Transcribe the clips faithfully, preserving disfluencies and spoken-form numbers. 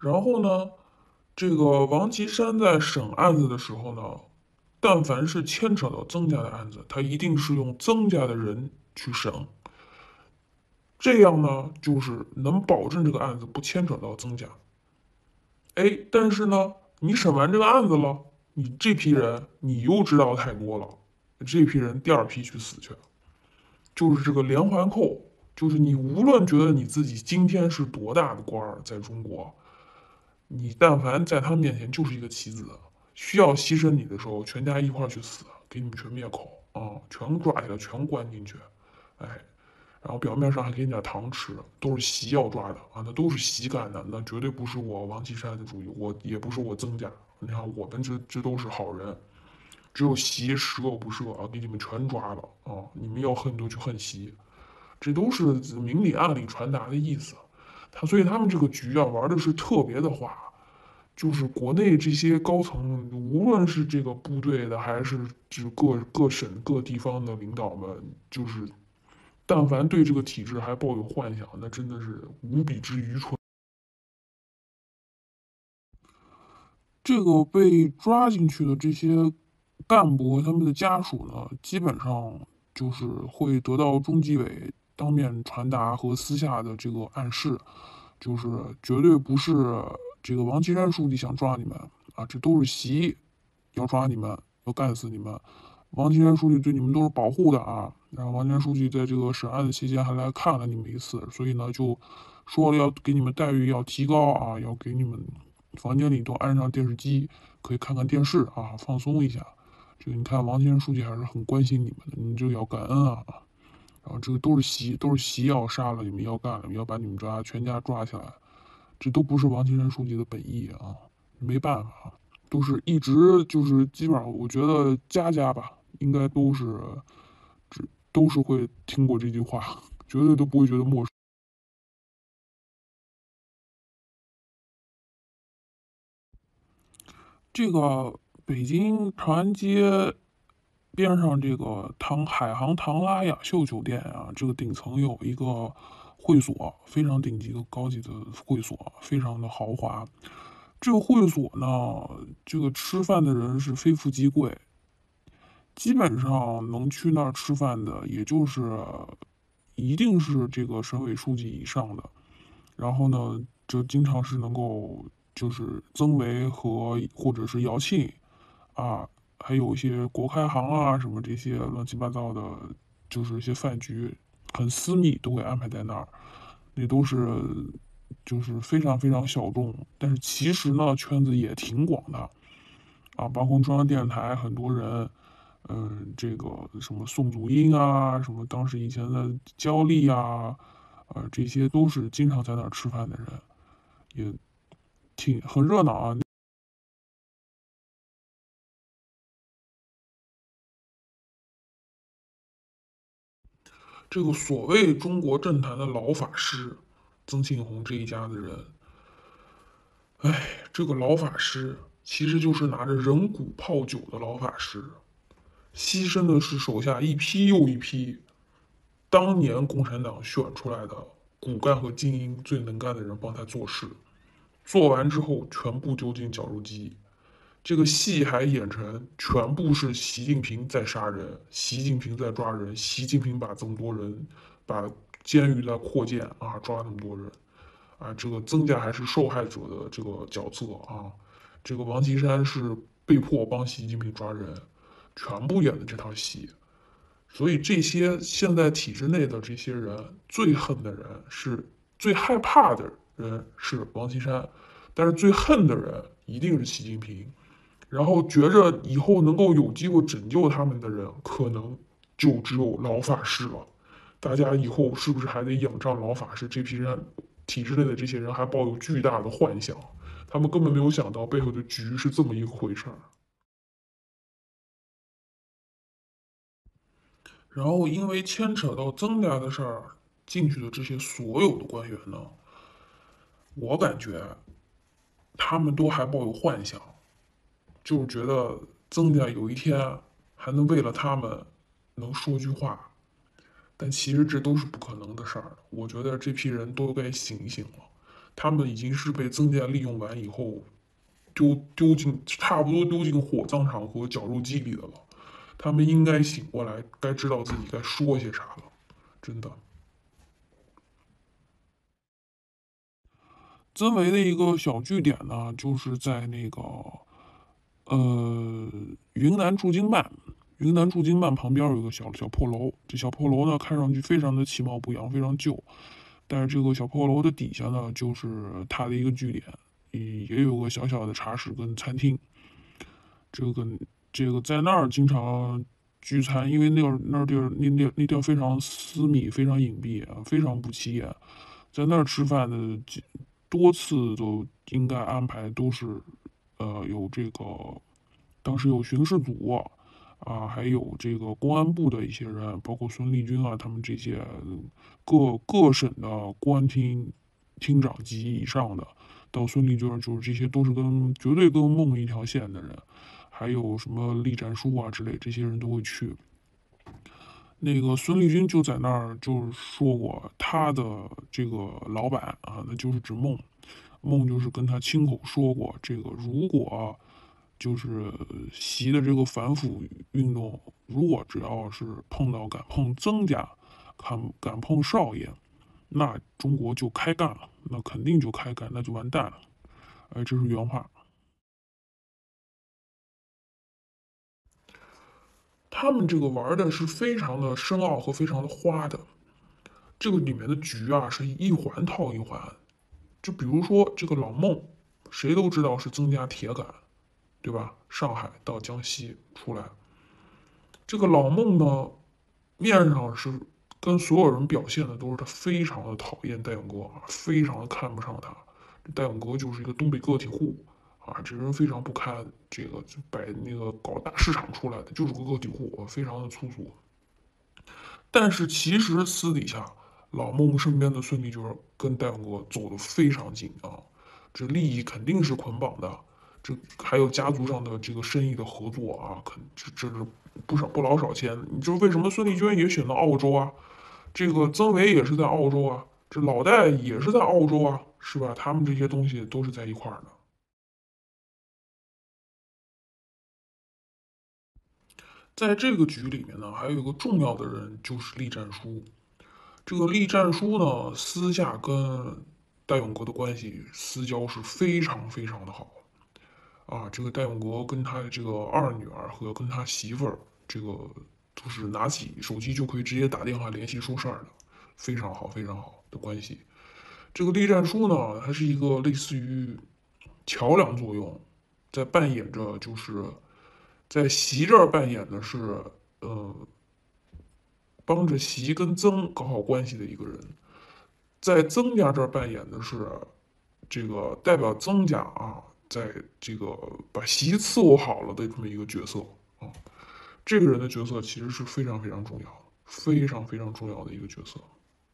然后呢，这个王岐山在审案子的时候呢，但凡是牵扯到曾家的案子，他一定是用曾家的人去审，这样呢，就是能保证这个案子不牵扯到曾家。哎，但是呢，你审完这个案子了，你这批人你又知道太多了，这批人第二批去死去了，就是这个连环扣，就是你无论觉得你自己今天是多大的官儿，在中国，你但凡在他面前就是一个棋子，需要牺牲你的时候，全家一块儿去死，给你们全灭口啊，全抓起来，全关进去，哎，然后表面上还给你点糖吃，都是习要抓的啊，那都是习干的，那绝对不是我王岐山的主意，我也不是我曾家，你看我们这这都是好人，只有习十恶不赦啊，给你们全抓了啊，你们要恨就去恨习，这都是明里暗里传达的意思。他所以他们这个局啊玩的是特别的花，就是国内这些高层，无论是这个部队的，还是就各各省各地方的领导们，就是但凡对这个体制还抱有幻想，那真的是无比之愚蠢。这个被抓进去的这些干部和他们的家属呢，基本上就是会得到中纪委当面传达和私下的这个暗示，就是绝对不是这个王岐山书记想抓你们啊，这都是习要抓你们，要干死你们。王岐山书记对你们都是保护的啊，然后王岐山书记在这个审案的期间还来看了你们一次，所以呢就说了要给你们待遇要提高啊，要给你们房间里都安上电视机，可以看看电视啊，放松一下。这个你看王岐山书记还是很关心你们的，你们这个要感恩啊。然后这个都是习都是习要杀了你们要干了，要把你们抓全家抓起来，这都不是王岐山书记的本意啊，没办法，都是一直就是基本上，我觉得家家吧，应该都是只都是会听过这句话，绝对都不会觉得陌生。这个北京长安街边上这个唐海航唐拉雅秀酒店啊，这个顶层有一个会所，非常顶级的高级的会所，非常的豪华。这个会所呢，这个吃饭的人是非富即贵，基本上能去那儿吃饭的，也就是一定是这个省委书记以上的。然后呢，就经常是能够就是曾维和或者是姚庆啊，还有一些国开行啊什么这些乱七八糟的，就是一些饭局，很私密，都会安排在那儿。那都是就是非常非常小众，但是其实呢圈子也挺广的啊，包括中央电视台很多人，嗯，这个什么宋祖英啊，什么当时以前的焦丽啊，呃，这些都是经常在那儿吃饭的人，也挺很热闹啊。这个所谓中国政坛的老法师，曾庆红这一家子人，哎，这个老法师其实就是拿着人骨泡酒的老法师，牺牲的是手下一批又一批当年共产党选出来的骨干和精英最能干的人帮他做事，做完之后全部丢进绞肉机。这个戏还演成全部是习近平在杀人，习近平在抓人，习近平把这么多人，把监狱在扩建啊，抓那么多人啊，这个曾家还是受害者的这个角色啊，这个王岐山是被迫帮习近平抓人，全部演的这套戏。所以这些现在体制内的这些人，最恨的人是最害怕的人是王岐山，但是最恨的人一定是习近平。然后觉着以后能够有机会拯救他们的人，可能就只有老法师了。大家以后是不是还得仰仗老法师？这批人体制内的这些人还抱有巨大的幻想，他们根本没有想到背后的局是这么一回事儿。然后因为牵扯到曾家的事儿，进去的这些所有的官员呢，我感觉他们都还抱有幻想，就是觉得曾家有一天还能为了他们能说句话，但其实这都是不可能的事儿。我觉得这批人都该醒一醒了。 他们已经是被曾家利用完以后丢丢进差不多丢进火葬场和绞肉机里的了。他们应该醒过来，该知道自己该说些啥了。真的。曾维的一个小据点呢，就是在那个呃云南驻京办，云南驻京办旁边有一个小小破楼，这小破楼呢看上去非常的其貌不扬，非常旧，但是这个小破楼的底下呢，就是它的一个据点，也也有个小小的茶室跟餐厅。这个这个在那儿经常聚餐，因为那儿那儿地儿那那那地儿非常私密，非常隐蔽啊，非常不起眼。在那儿吃饭的几多次都应该安排都是，呃，有这个当时有巡视组啊，还有这个公安部的一些人，包括孙立军啊，他们这些各各省的公安厅厅长级以上的，到孙立军，就是这些都是跟绝对跟梦一条线的人，还有什么栗战书啊之类，这些人都会去。那个孙立军就在那儿就是说过，他的这个老板啊，那就是指孟，孟就是跟他亲口说过，这个如果就是习的这个反腐运动，如果只要是碰到敢碰曾家，敢敢碰少爷，那中国就开干了，那肯定就开干，那就完蛋了。哎，这是原话。他们这个玩的是非常的深奥和非常的花的，这个里面的局啊是一环套一环。就比如说这个老孟，谁都知道是曾家铁杆，对吧？上海到江西出来，这个老孟呢，面上是跟所有人表现的都是他非常的讨厌戴永革啊，非常的看不上他。戴永革就是一个东北个体户啊，这人非常不堪，这个就摆那个搞大市场出来的，就是个个体户，非常的粗俗。但是其实私底下，老孟身边的孙立军跟戴永革走得非常近啊，这利益肯定是捆绑的，这还有家族上的这个生意的合作啊，肯这这是不少不老少钱。你知道为什么孙立军也选到澳洲啊？这个曾维也是在澳洲啊，这老戴也是在澳洲啊，是吧？他们这些东西都是在一块儿的。在这个局里面呢，还有一个重要的人就是栗战书。这个栗战书呢，私下跟戴永革的关系私交是非常非常的好啊。这个戴永革跟他的这个二女儿和跟他媳妇儿，这个都是拿起手机就可以直接打电话联系说事儿的，非常好非常好的关系。这个栗战书呢，它是一个类似于桥梁作用，在扮演着就是在习这儿扮演的是呃帮着习跟曾搞好关系的一个人。在曾家这儿扮演的是这个代表曾家啊，在这个把席伺候好了的这么一个角色啊。这个人的角色其实是非常非常重要的，非常非常重要的一个角色。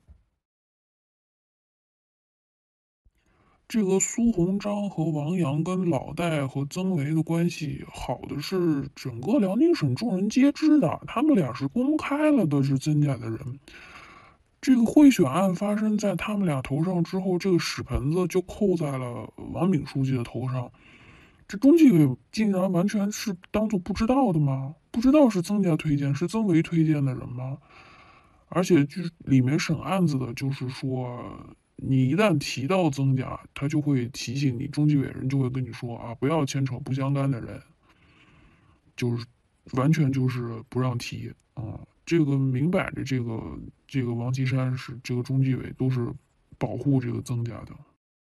这个苏鸿章和王阳跟老戴和曾维的关系好的是整个辽宁省众人皆知的，他们俩是公开了的，是曾家的人。这个贿选案发生在他们俩头上之后，这个屎盆子就扣在了王炳书记的头上。这中纪委竟然完全是当做不知道的吗？不知道是曾家推荐，是曾维推荐的人吗？而且就是里面审案子的，就是说，你一旦提到曾家，他就会提醒你，中纪委人就会跟你说啊，不要牵扯不相干的人，就是完全就是不让提啊。这个明摆着，这个这个王岐山是这个中纪委都是保护这个曾家的。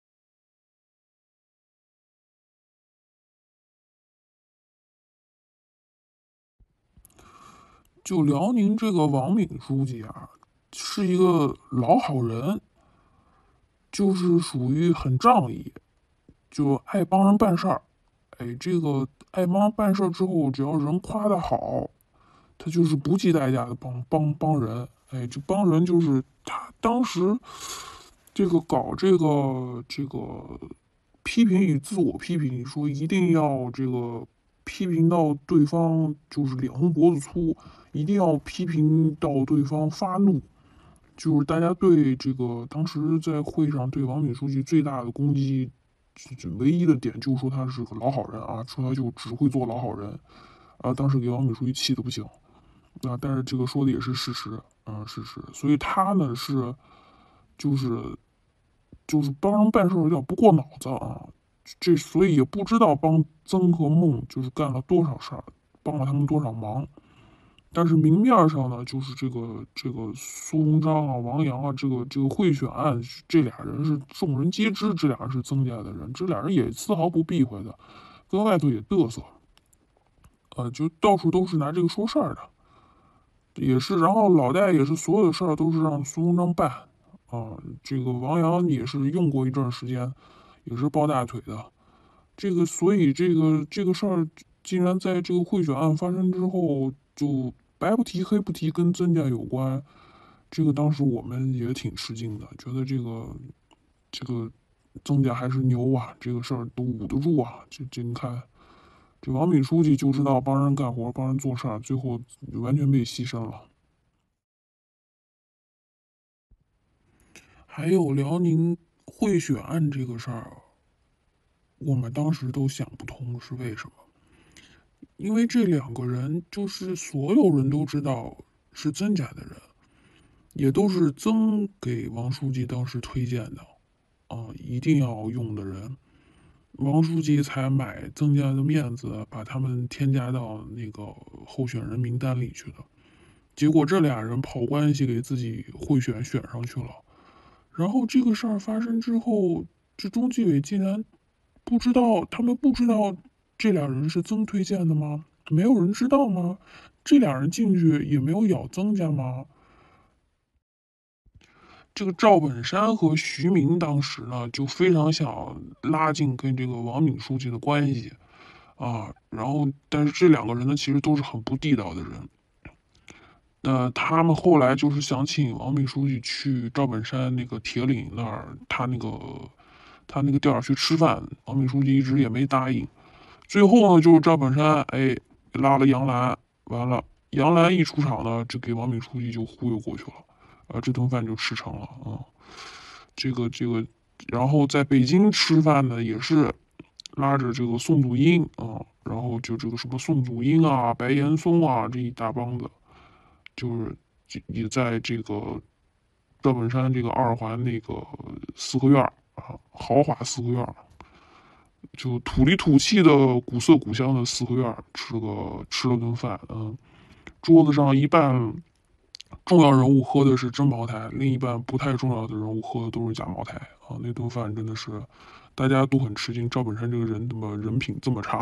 就辽宁这个王炳书记啊，是一个老好人，就是属于很仗义，就爱帮人办事儿。哎，这个爱帮人办事儿之后，只要人夸他好，他就是不计代价的帮帮帮人。哎，这帮人就是他当时这个搞这个这个批评与自我批评，说一定要这个批评到对方就是脸红脖子粗，一定要批评到对方发怒。 就是大家对这个当时在会上对王敏书记最大的攻击，就就唯一的点就是说他是个老好人啊，说他就只会做老好人啊，当时给王敏书记气的不行啊，但是这个说的也是事实啊，事实，所以他呢是就是就是帮人办事有点不过脑子啊，这所以也不知道帮曾和孟就是干了多少事儿，帮了他们多少忙。但是明面上呢，就是这个这个苏鸿章啊、王阳啊，这个这个贿选案，这俩人是众人皆知，这俩人是曾家的人，这俩人也丝毫不避讳的，跟外头也嘚瑟，呃，就到处都是拿这个说事儿的，也是，然后老戴也是所有的事儿都是让苏鸿章办，啊，这个王阳也是用过一段时间，也是抱大腿的，这个所以这个这个事儿，竟然在这个贿选案发生之后，就白不提黑不提，跟曾家有关。这个当时我们也挺吃惊的，觉得这个这个曾家还是牛啊，这个事儿都捂得住啊。这这你看，这王敏书记就知道帮人干活，帮人做事儿，最后完全被牺牲了。还有辽宁贿选案这个事儿，我们当时都想不通是为什么。因为这两个人就是所有人都知道是曾家的人，也都是曾给王书记当时推荐的，啊，一定要用的人，王书记才买曾家的面子，把他们添加到那个候选人名单里去的。结果这俩人跑关系给自己贿选选上去了，然后这个事儿发生之后，这中纪委竟然不知道，他们不知道这俩人是曾推荐的吗？没有人知道吗？这俩人进去也没有咬曾家吗？这个赵本山和徐明当时呢，就非常想拉近跟这个王敏书记的关系啊，然后但是这两个人呢，其实都是很不地道的人。那他们后来就是想请王敏书记去赵本山那个铁岭那儿，他那个他那个店儿去吃饭，王敏书记一直也没答应。最后呢，就是赵本山哎拉了杨澜，完了杨澜一出场呢，就给王敏书记就忽悠过去了，啊，这顿饭就吃成了啊。这个这个，然后在北京吃饭呢，也是拉着这个宋祖英啊，然后就这个什么宋祖英啊、白岩松啊这一大帮子，就是也在这个赵本山这个二环那个四合院啊，豪华四合院，就土里土气的古色古香的四合院吃了个吃了顿饭，嗯，桌子上一半重要人物喝的是真茅台，另一半不太重要的人物喝的都是假茅台啊。那顿饭真的是大家都很吃惊，赵本山这个人怎么人品这么差？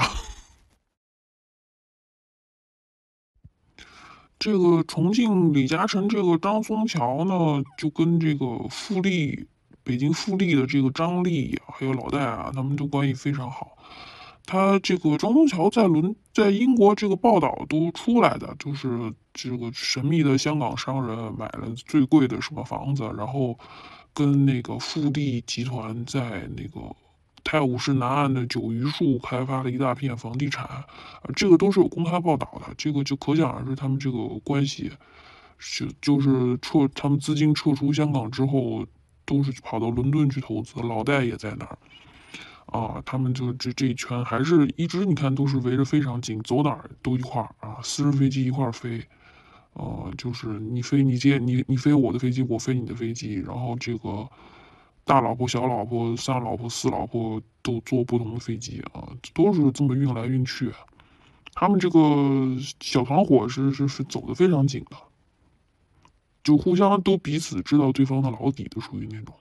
这个重庆李嘉诚这个张松桥呢，就跟这个富力北京富力的这个张力还有老戴啊，他们都关系非常好。他这个张松桥在伦在英国这个报道都出来的，就是这个神秘的香港商人买了最贵的什么房子，然后跟那个富力集团在那个泰晤士南岸的九榆树开发了一大片房地产，呃这个都是有公开报道的，这个就可想而知他们这个关系是就是撤他们资金撤出香港之后，都是跑到伦敦去投资，老戴也在那儿。啊，他们就这这一圈还是一直你看都是围着非常紧，走哪儿都一块儿啊，私人飞机一块儿飞，呃，就是你飞你接你你飞我的飞机，我飞你的飞机，然后这个大老婆、小老婆、三老婆、四老婆都坐不同的飞机啊，都是这么运来运去。他们这个小团伙是是是走的非常紧的，就互相都彼此知道对方的老底的，属于那种。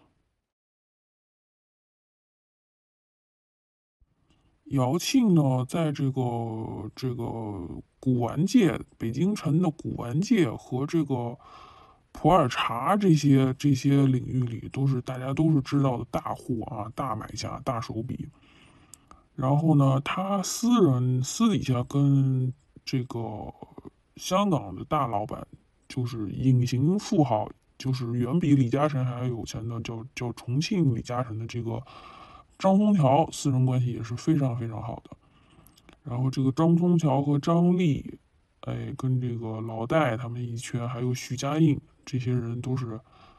姚庆呢，在这个这个古玩界，北京城的古玩界和这个普洱茶这些这些领域里，都是大家都是知道的大户啊、大买家、大手笔。然后呢，他私人私底下跟这个香港的大老板，就是隐形富豪，就是远比李嘉诚还要有钱的，叫叫重庆李嘉诚的这个张松条，私人关系也是非常非常好的。然后这个张松桥和张力，哎，跟这个老戴他们一圈，还有许家印这些人都是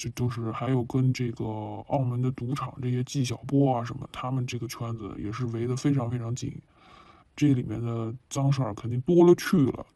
这都是还有跟这个澳门的赌场这些纪晓波啊什么，他们这个圈子也是围得非常非常紧，这里面的脏事儿肯定多了去了。